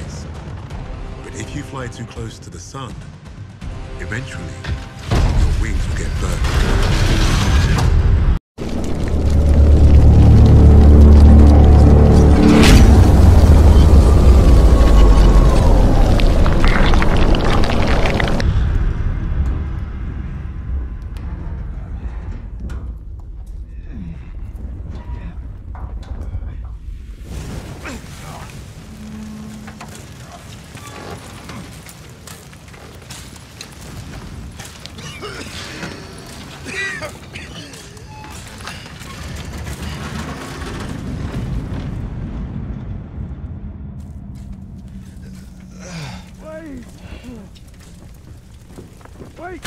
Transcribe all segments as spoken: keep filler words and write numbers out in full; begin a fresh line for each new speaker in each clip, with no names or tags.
Yankees. But if you fly too close to the sun, eventually your wings will get burned.
Wait!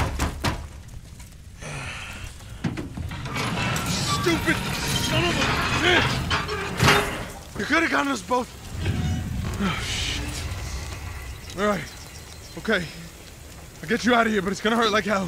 Stupid son of a bitch! You could have gotten us both. Oh, shit. All right. Okay. I'll get you out of here, but it's gonna hurt like hell.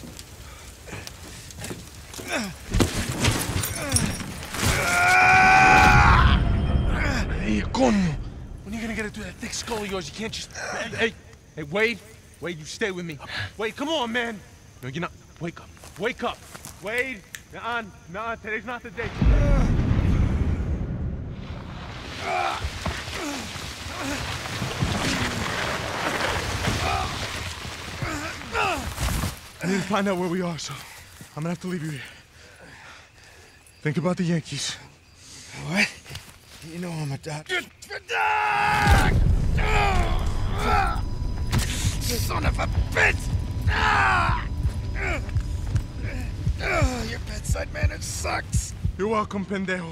Hey, coño. When are you gonna get it through that thick skull of yours? You can't just... Hey, hey, hey, Wade. Wade, you stay with me. Wade, come on, man. No, you're not. Wake up. Wake up. Wade. Nuh-uh. Nuh-uh. Today's not the day. I need to find out where we are, so I'm gonna have to leave you here. Think about the Yankees.
What? You know I'm a doctor. Son of a bitch! Ah! Your bedside manner sucks.
You're welcome, pendejo.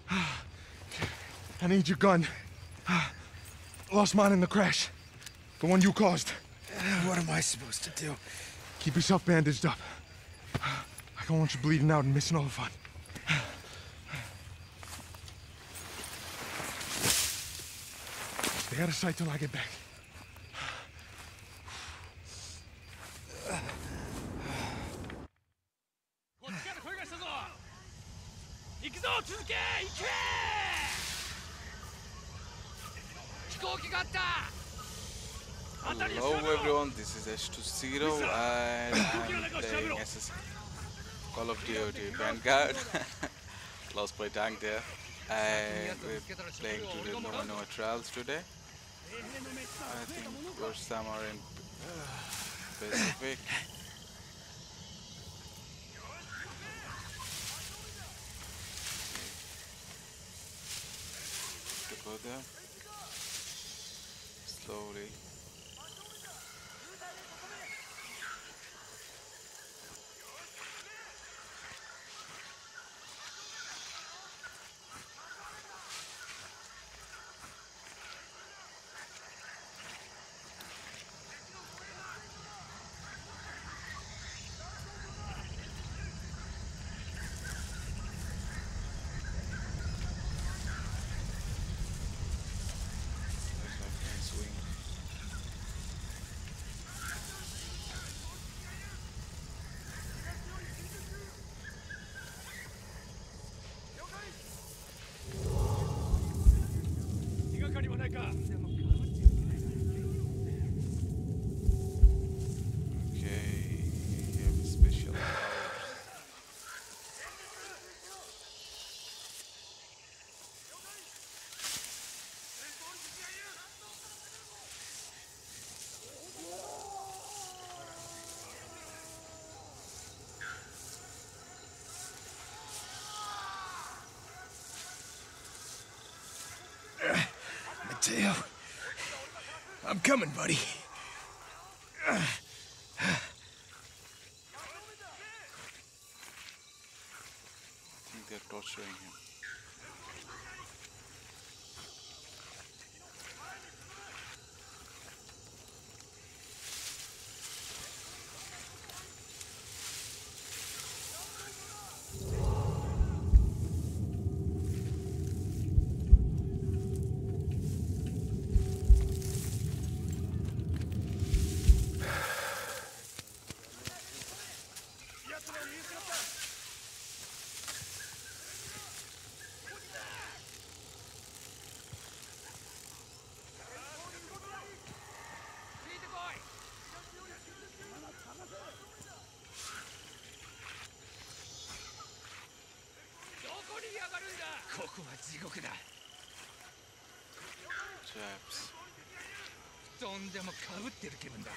I need your gun. Lost mine in the crash. The one you caused.
What am I supposed to do?
Keep yourself bandaged up. I don't want you bleeding out and missing all the fun. Stay out of sight till I get back.
Hello everyone, this is H two zero and I'm playing S S Call of Duty Vanguard. Lost my tank there, and we're playing today Numa Numa Trials today. I think we're somewhere in Pacific. To go there slowly.
Mateo, I'm coming, buddy.
I think they're torturing him. traps.
布団でもかぶってる気分だ。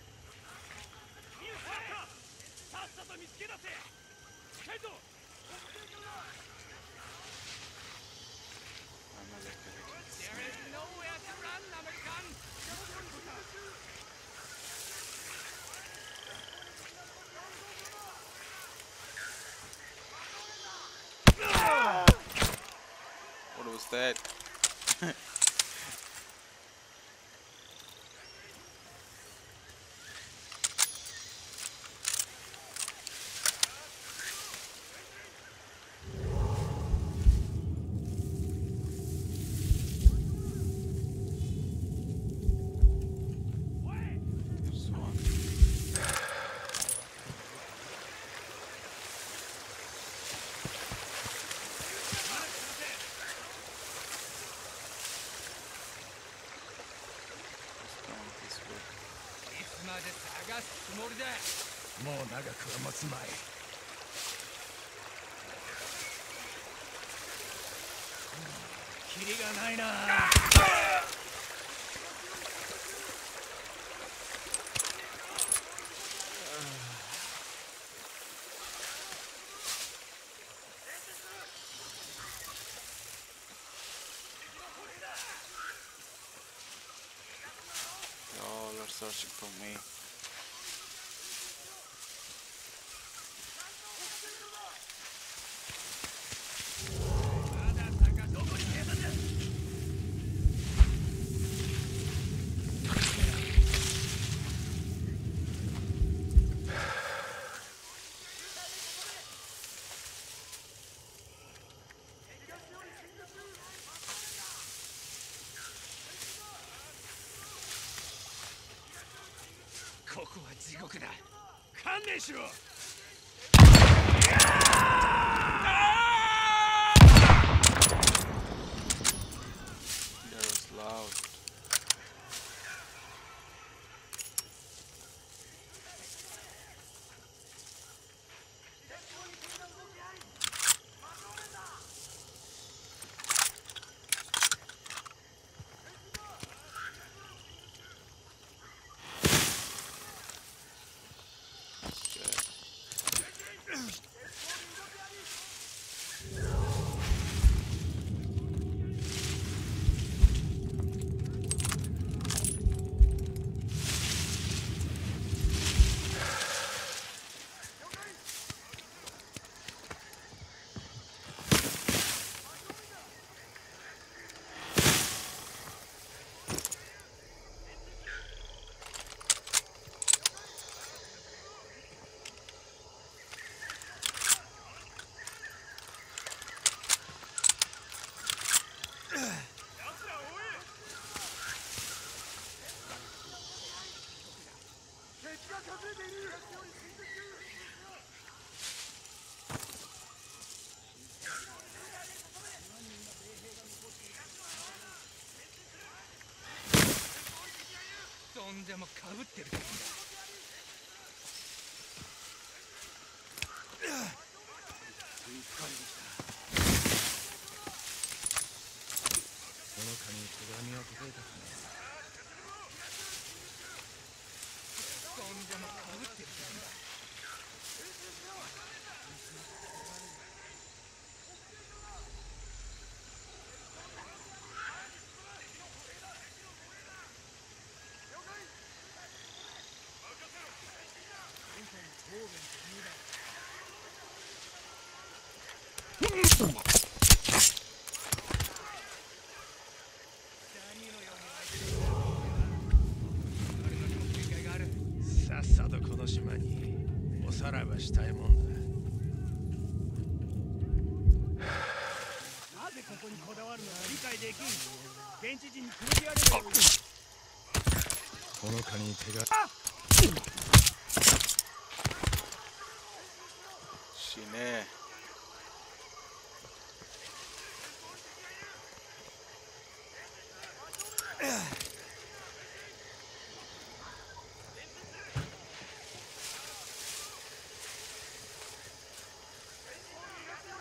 さっさと見つけ出せ。近いぞ。
I'm a little bit
There is nowhere to run, American.
What was that? There's one. Let's go this way.
いつまで探すつもりだ。もう長くは持つまい。キリがないな。
They all are searching for me.
This ここは地獄だ。観念しろ。
That was loud.
布団でもかぶってる気分だ。この紙に手紙を届いたかね。布団でもかぶってる気分だ。 さっさとこの島におさらばしたいもんだ。なぜここにこだわるのか理解できん。現地人に決めてやればいい。このカニに手が。
死ね。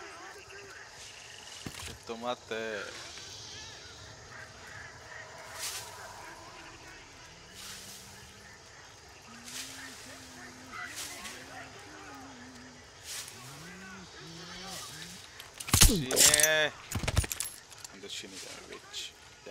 ちょっと待って。 Shine. And the Shine are rich. Die.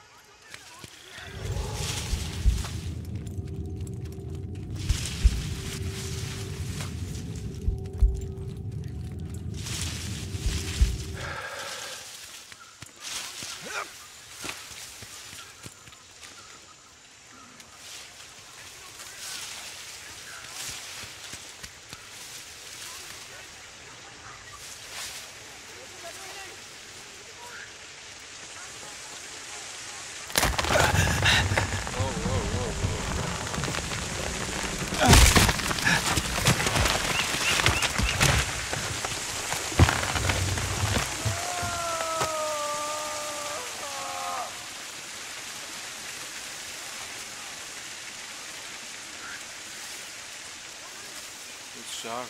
Sorry.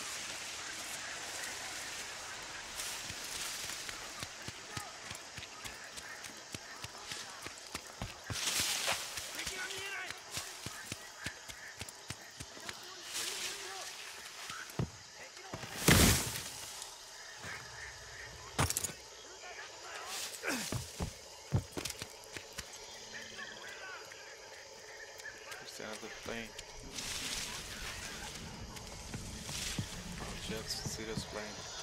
There's another plane. Jets, Zero's plane.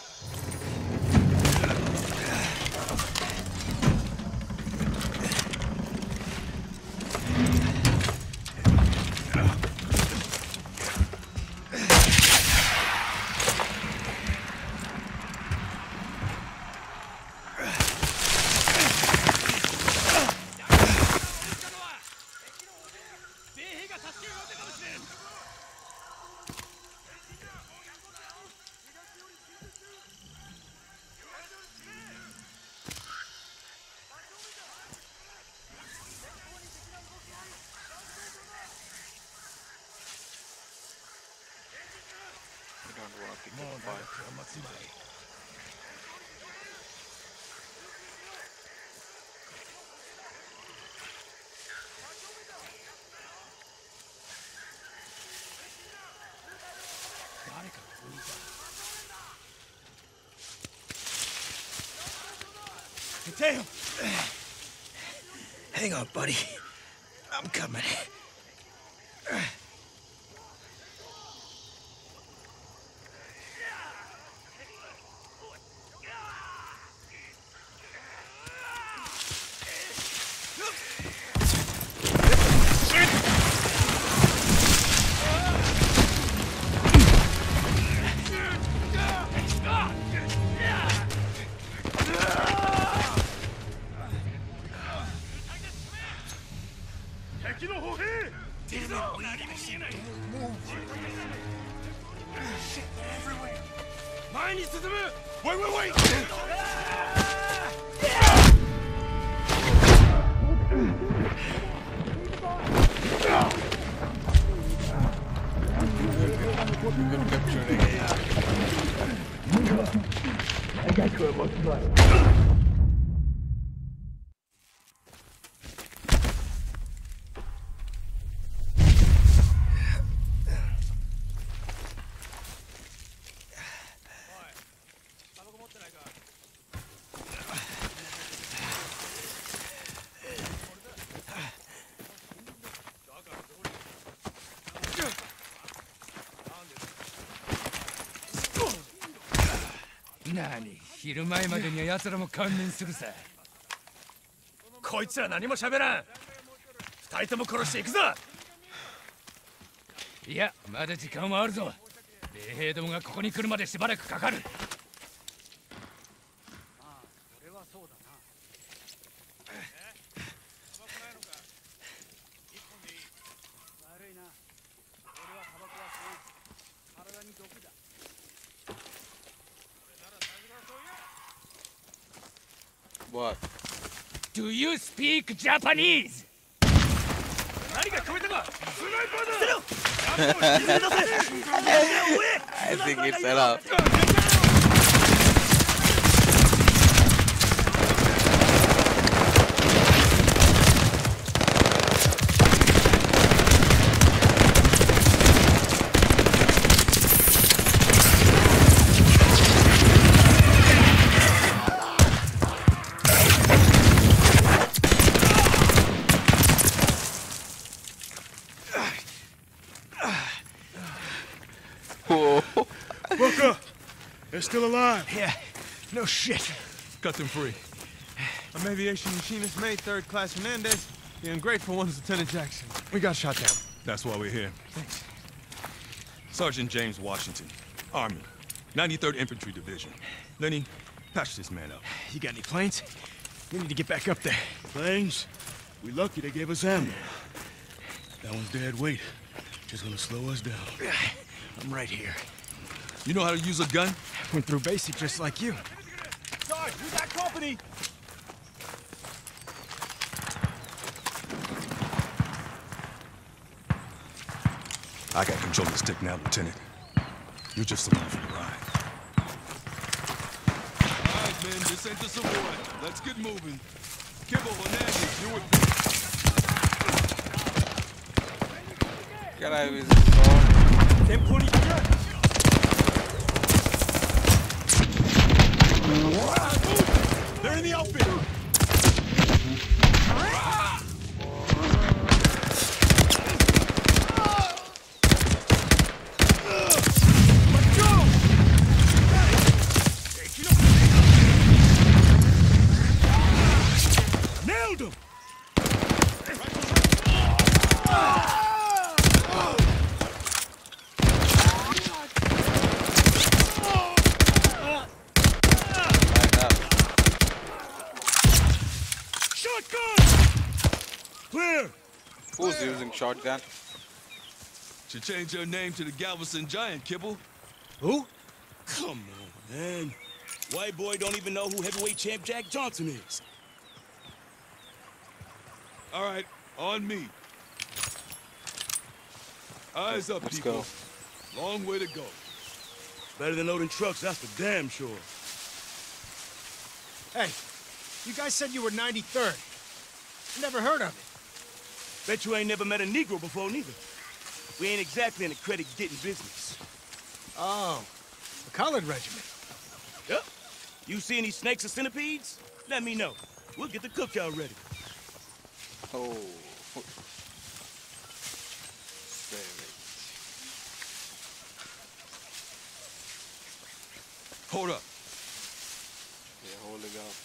Mateo! Hang on, buddy. I'm coming.
Wait, wait, wait!
We've been capturing it.
I got you a bunch of blood.
何、昼前までには奴らも観念するさ。こいつら何も喋らん。二人とも殺していくぞ。いや、まだ時間はあるぞ。衛兵どもがここに来るまでしばらくかかる。
What?
Do you speak Japanese? 何が聞こえたか?
I think it's enough.
Booker! They're still alive.
Yeah, no shit.
Cut them free. I'm aviation machinist mate, third class Hernandez. The ungrateful one's Lieutenant Jackson. We got shot down.
That's why we're here.
Thanks.
Sergeant James Washington, Army, ninety-third Infantry Division. Lenny, patch this man up.
You got any planes? We need to get back up there.
Planes? We lucky they gave us ammo. That one's dead weight. Just gonna slow us down.
I'm right here.
You know how to use a gun?
Went through basic just like you.
Sarge, we got company!
I got control of the stick now, Lieutenant. You're just along for the ride. All right, men, this ain't the Savoy. Let's get moving. Kibble, Hernandez, you with me.
Can I visit the
ten twenty-three!
They're in the outfit!
Nailed him! Clear!
Who's using shotgun?
Should change your name to the Galveston Giant, Kibble.
Who? Come on, man. White boy don't even know who heavyweight champ Jack Johnson is.
All right, on me. Eyes up,
Let's
people.
go.
Long way to go.
Better than loading trucks, that's for damn sure.
Hey, you guys said you were ninety-third. Never heard of it.
Bet you ain't never met a Negro before, neither. We ain't exactly in the credit-getting business.
Oh, a colored regiment.
Yep. You see any snakes or centipedes? Let me know. We'll get the cookout ready.
Oh. Savage.
Hold up.
Yeah, holding up.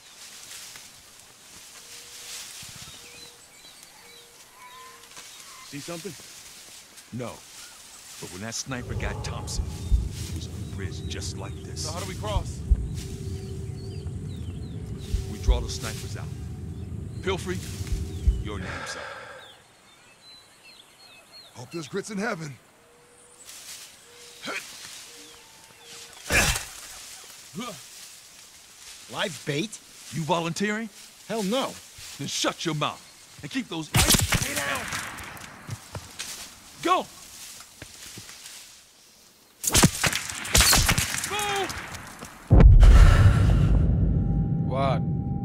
See something?
No. But when that sniper got Thompson, it was on a bridge just like this.
So how do we cross?
We draw the snipers out. Pilfrey, your name's up.
Hope there's grits in heaven.
Live bait?
You volunteering?
Hell no.
Then shut your mouth and keep those. Stay down. Go. Move.
What?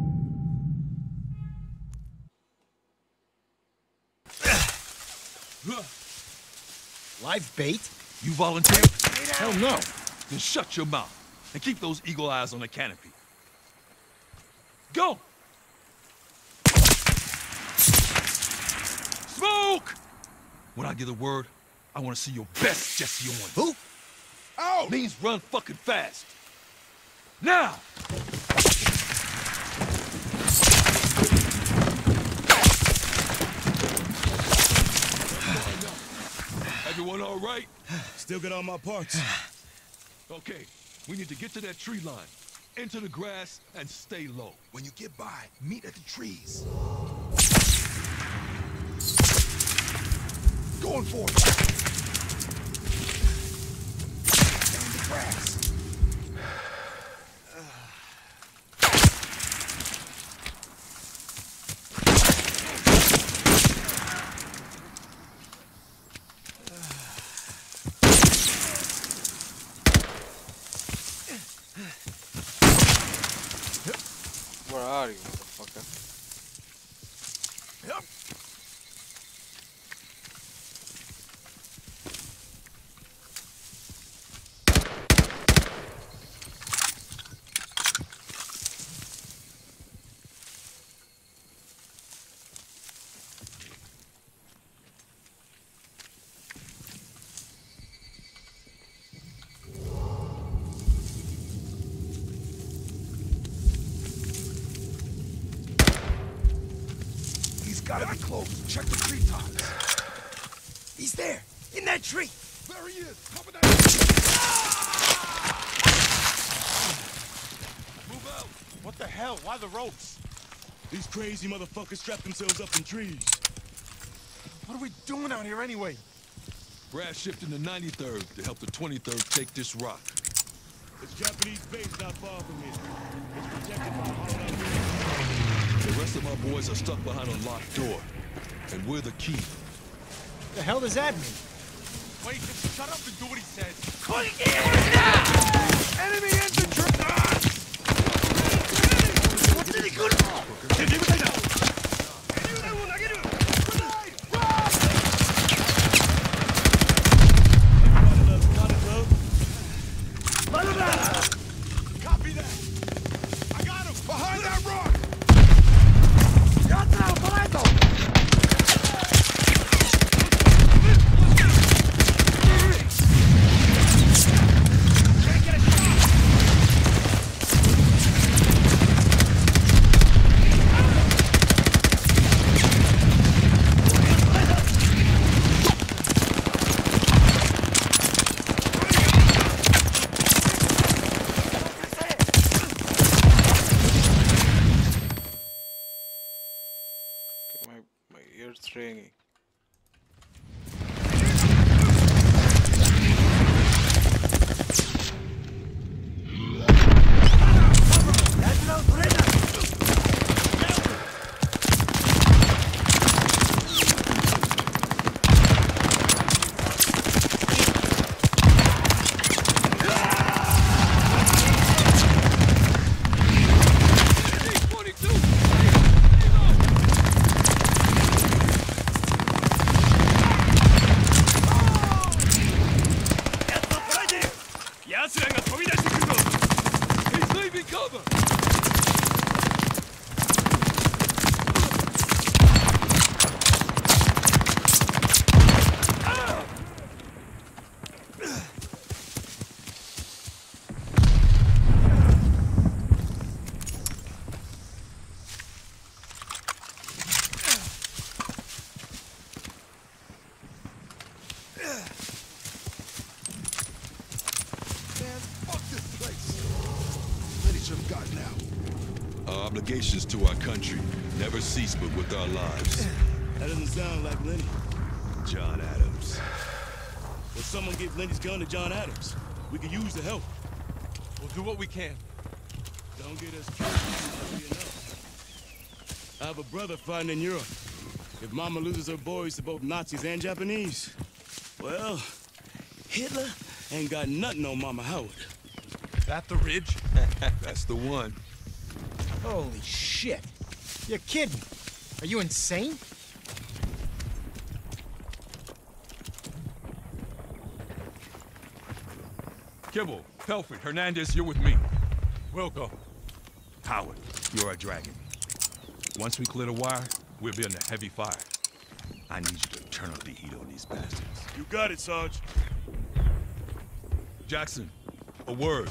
Live bait?
You volunteer?
Hell no.
Then shut your mouth and keep those eagle eyes on the canopy. Go. Smoke! When I give the word, I want to see your best Jesse Owens.
Who?
Oh! Means run fucking fast. Now! Everyone all right?
Still got all my parts.
Okay, we need to get to that tree line, into the grass, and stay low.
When you get by, meet at the trees. Going for it. Down the grass.
Where are you, motherfucker?
Yep. close. Check the treetops.
He's there, in that tree.
There he is. Cover that.
Move out. What the hell? Why the ropes?
These crazy motherfuckers strap themselves up in trees.
What are we doing out here anyway?
Brad shifting to ninety-third to help the twenty-third take this rock.
It's Japanese base not far from here. It's protected by hollowed.
The rest of our boys are stuck behind a locked door. And we're the key.
The hell does that mean?
Wait, just shut up and do what he says.
Enemy infantry!
Copy that. I got him.
Behind that rock!
My, my ear's ringing.
He's leaving cover!
Man, fuck this place. Lenny should have gotten out.
Our obligations to our country never cease but with our lives.
That doesn't sound like Lenny.
John Adams.
Well, someone give Lenny's gun to John Adams. We could use the help.
We'll do what we can.
Don't get us killed. That'll be enough. I have a brother fighting in Europe. If Mama loses her boys to both Nazis and Japanese, well, Hitler ain't got nothing on Mama Howard.
That the ridge?
That's the one.
Holy shit. You're kidding. Are you insane?
Kibble, Pelford, Hernandez, you're with me.
We'll go.
Howard, you're our dragon. Once we clear the wire, we'll be under heavy fire. I need you to turn up the heat on these bastards.
You got it, Sarge.
Jackson, a word.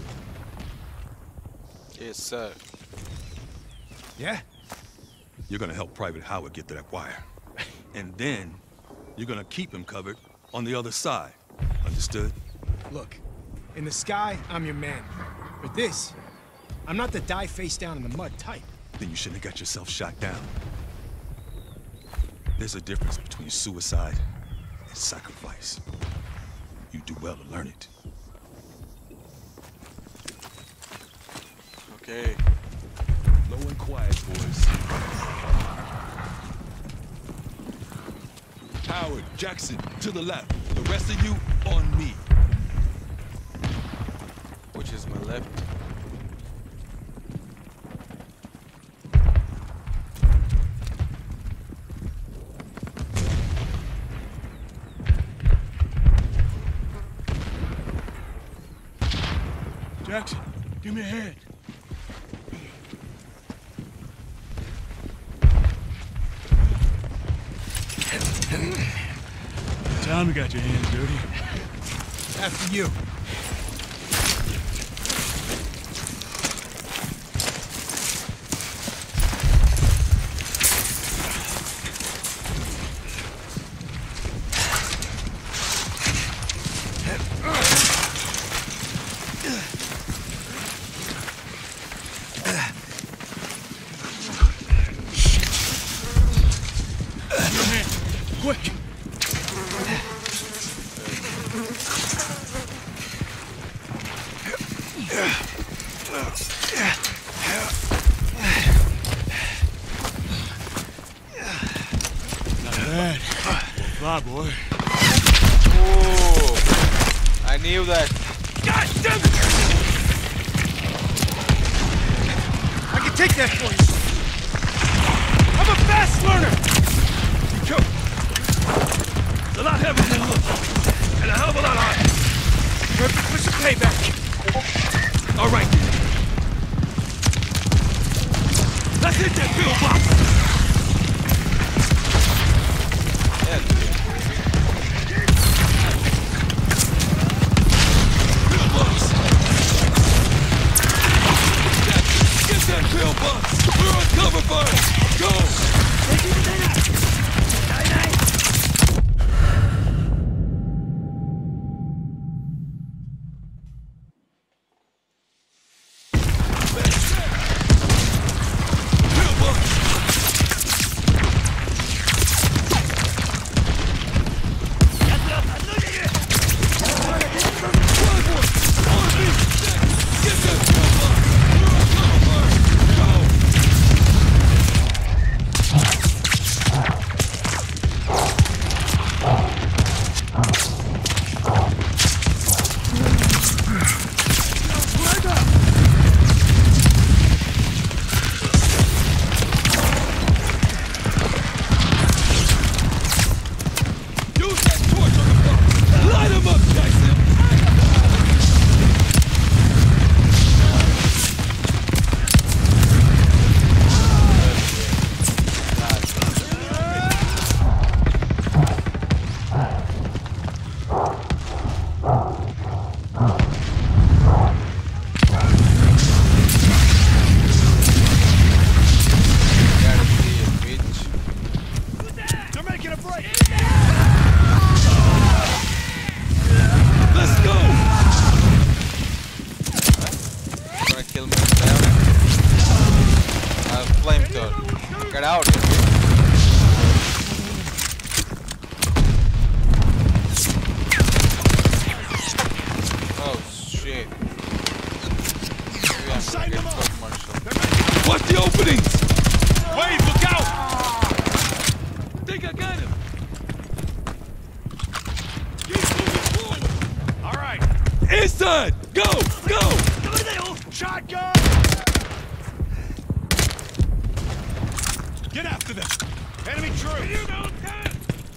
Yes, sir.
Yeah?
You're gonna help Private Howard get to that wire. And then, you're gonna keep him covered on the other side. Understood?
Look, in the sky, I'm your man. But this, I'm not the die face down in the mud type.
Then you shouldn't have got yourself shot down. There's a difference between suicide and sacrifice. You do well to learn it.
Okay.
Low and quiet, boys. Howard, Jackson, to the left. The rest of you, on me.
Which is my left?
Jackson, give me a hand. Time you got your hands dirty.
After you. quick!
Not bad. Fly, boy.
Oh, I knew that.
God damn it! I can take that for you. I'm a fast learner. Be careful. It's a lot heavier than it looks, and a hell of a lot harder. Perfect for some payback. All right. Let's hit that pillbox.
We're on cover fire! Go!
Get out. Oh shit. Maybe I'm gonna get commercial.
Watch the openings!
Wait, look out! Think I got him. Keep moving forward. All right.
Inside! Go! Go!
Shotgun! Get after them! Enemy troops! You don't can!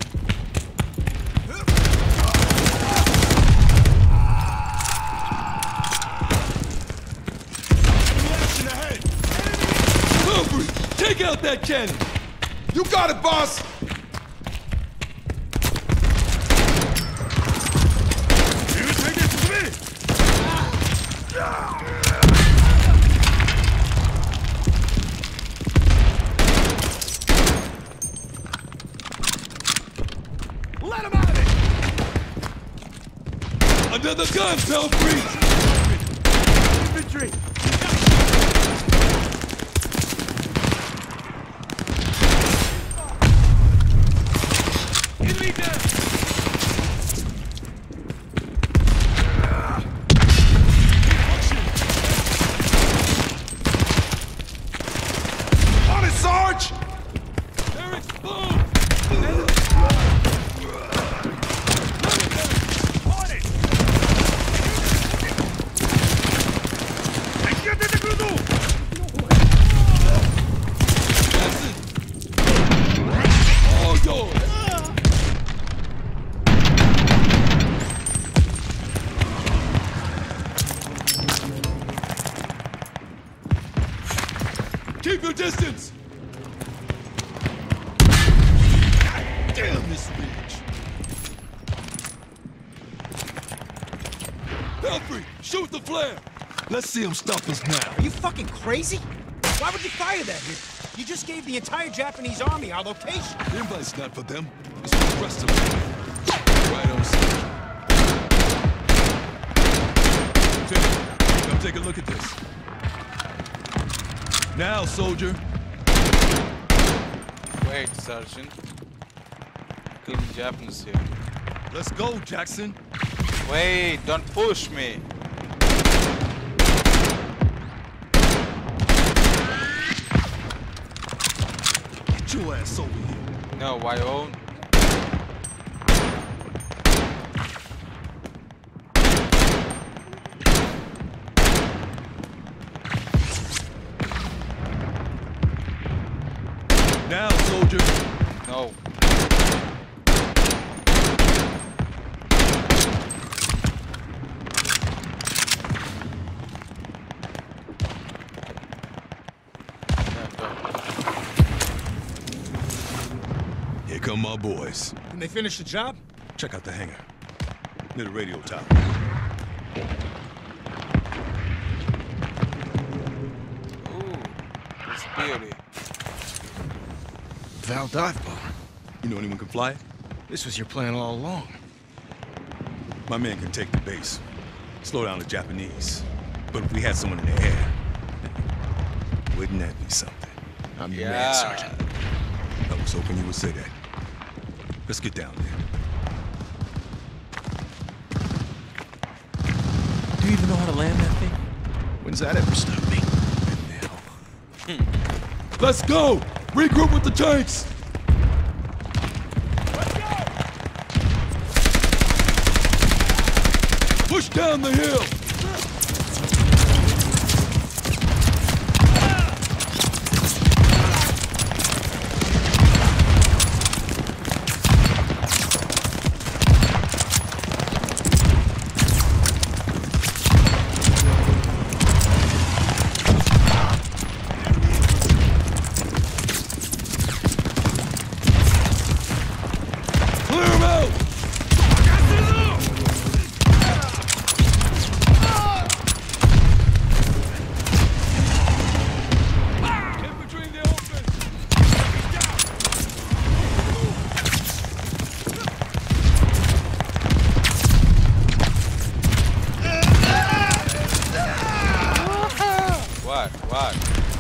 Enemy action ahead!
Humphrey, take out that cannon!
You got it, boss!
Let him out of it!
Another gun, Pelfrey!
Infantry! Enemy down!
On it, Sarge!
They're exposed! Keep your distance! Damn this bitch! Pelfrey, shoot the flare! Let's see him stop us now.
Are you fucking crazy? Why would you fire that here? You just gave the entire Japanese army our location.
The invite's not for them. It's for the rest of them. Right on, sir. Take, come take a look at this. Now, soldier.
Wait, Sergeant. killing Japanese here.
Let's go, Jackson.
Wait, don't push me.
Get your ass over here.
No, why own?
Now, soldier.
No.
Here come my boys.
Can they finish the job?
Check out the hangar. Near the radio tower.
Ooh, it's beauty.
Val dive bomb.
You know anyone can fly it?
This was your plan all along.
My man can take the base. Slow down the Japanese. But if we had someone in the air, wouldn't that be something?
I'm your
Yeah.
man, Sergeant.
I was hoping you would say that. Let's get down there.
Do you even know how to land that thing? When's that ever stop me?
Now. Let's go! Regroup with the tanks! Push down the hill! Clear 'em out!
What? What?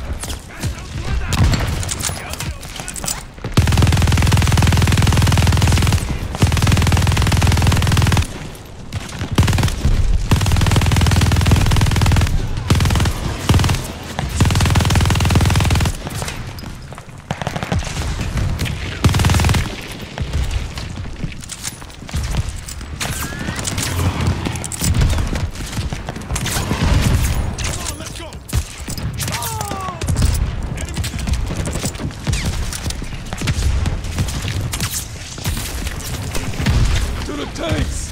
To the tanks!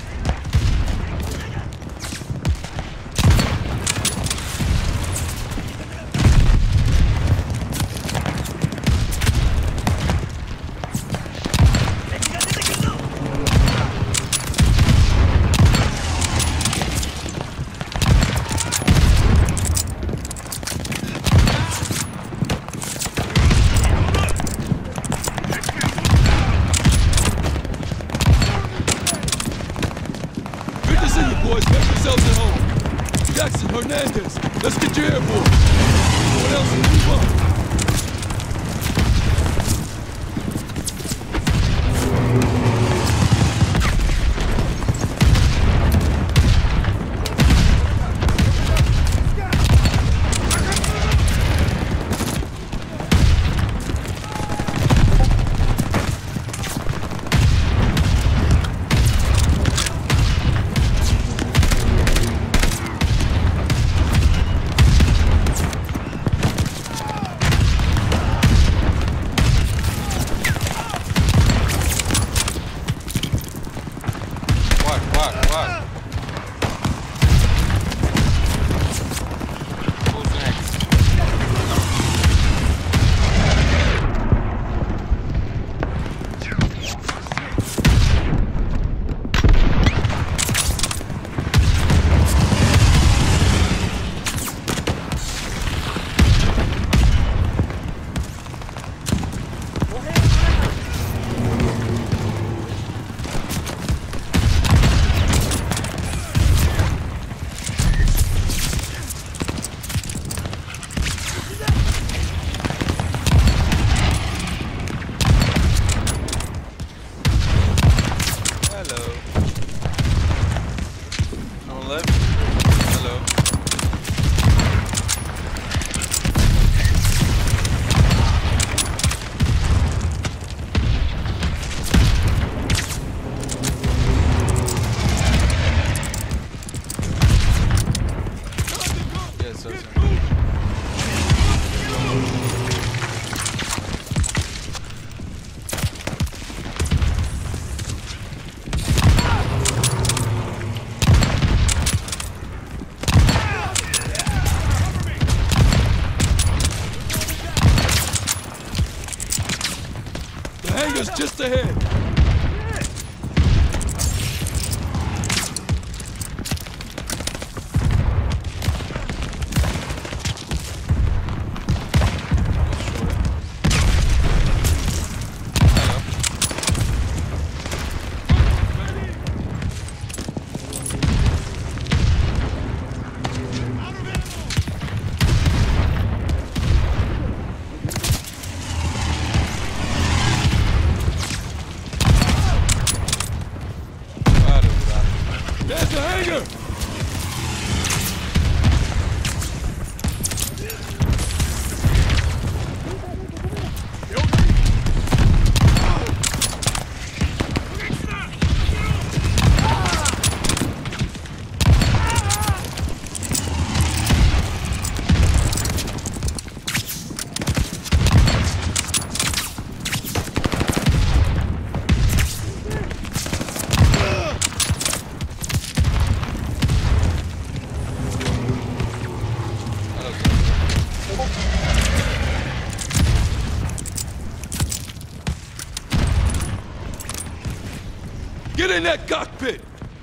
Good to see you boys. Make yourselves at home. Jackson, Hernandez, let's get you airborne. Everyone else can move up.
Hello. No one left? Hello. Yes, sir.
The hangar's just ahead. There's the hangar! Get in that cockpit!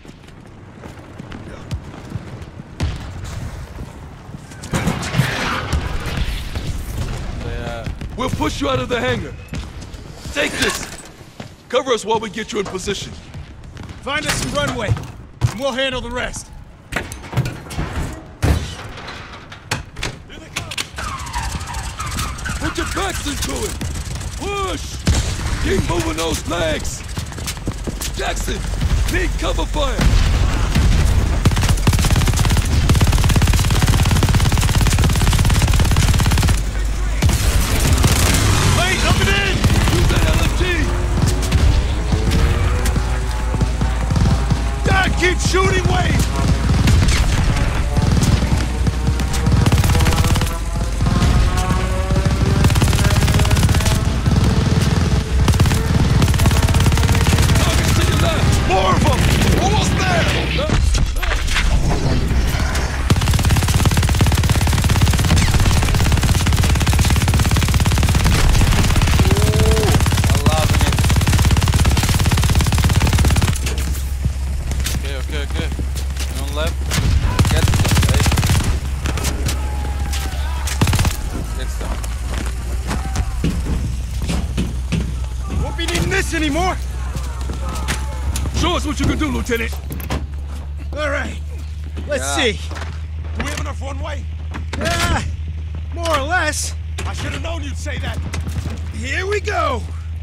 Yeah.
We'll push you out of the hangar. Take this. Cover us while we get you in position.
Find us some runway, and we'll handle the rest.
Put your backs into it. Push. Keep moving those legs. Jackson, need cover fire.
Wait, coming in!
Use that L M G.
God, keep shooting, Wade!
Targets to your left.
More of them! Almost there!
I'm loving it. Okay, okay, okay. Anyone left? Get them, right? Get them.
Won't be needing this anymore!
Show us what you can do, Lieutenant.
All right, let's
Yeah.
see.
Do we have enough runway?
Ah, more or less.
I should have known you'd say that.
Here we go!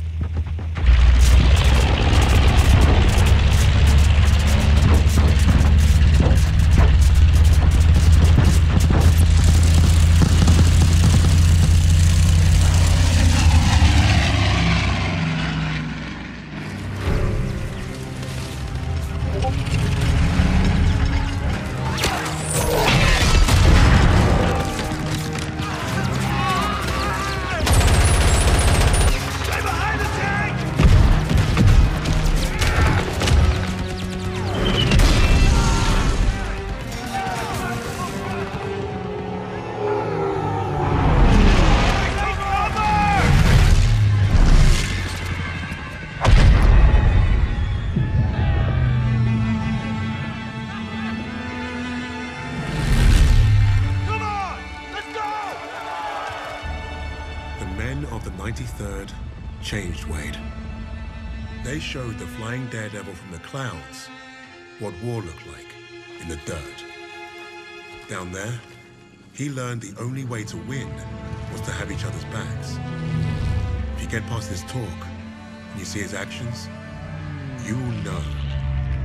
ninety-third changed Wade. They showed the flying daredevil from the clouds what war looked like in the dirt. Down there, he learned the only way to win was to have each other's backs. If you get past his talk and you see his actions, you will know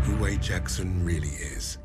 who Wade Jackson really is.